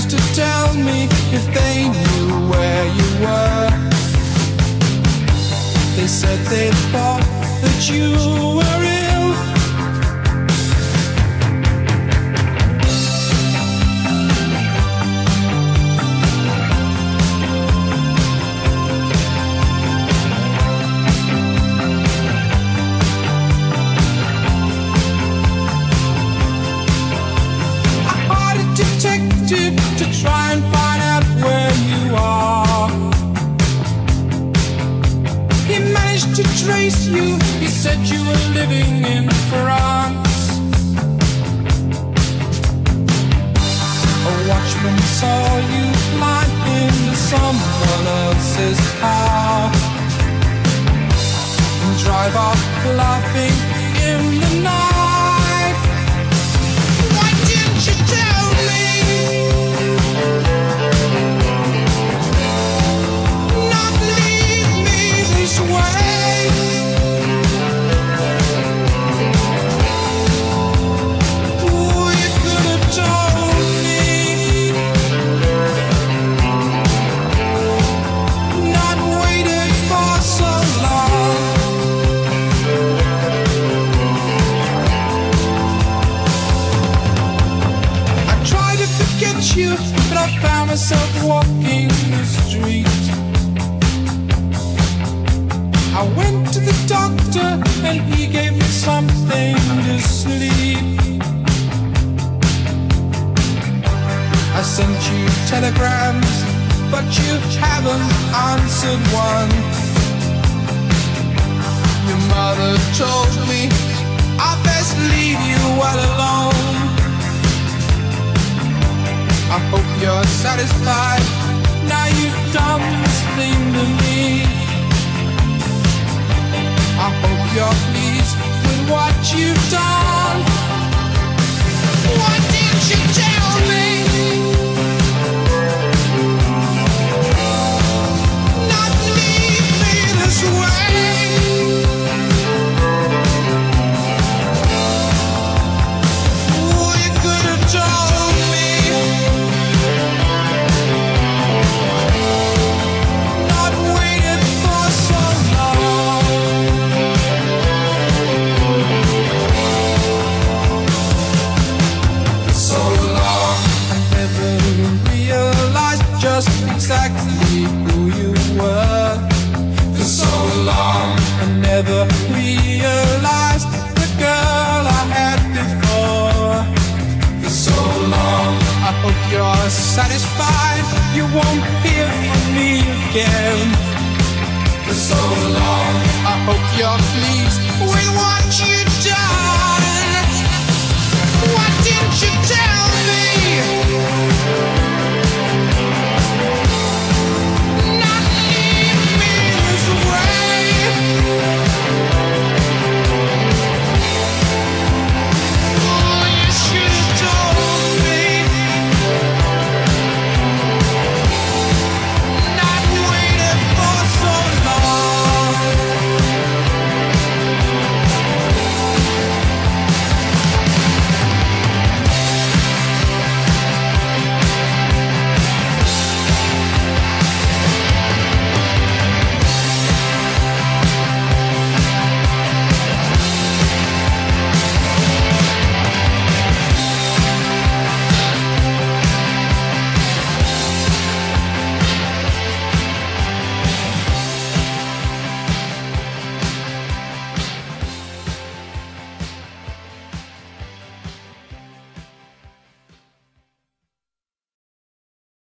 used to tell me if they knew where you were. They said they thought that you were ill. To try and find out where you are. He managed to trace you. He said you were living in France. A watchman saw you climb into someone else's car and drive off laughing in the night. Why didn't you tell me? Not leave me this way. Oh, you could have told me. Not waited for so long. I tried to forget you, but I found myself walking the street. I went to the doctor and he gave me something to sleep. I sent you telegrams, but you haven't answered one. Your mother told me I best leave you all alone. I hope you're satisfied now you've done this thing to me. I hope you're pleased with what you've done. Why didn't you tell me? Not leave me this way. Oh, you could have told me. Not waited for so long. So long, I never realized just exactly who you were. For so long, I never realized the girl I had before. For so long, I hope you're satisfied you won't hear from me again. For so long, I hope you're pleased with what you've done. Why didn't you tell me?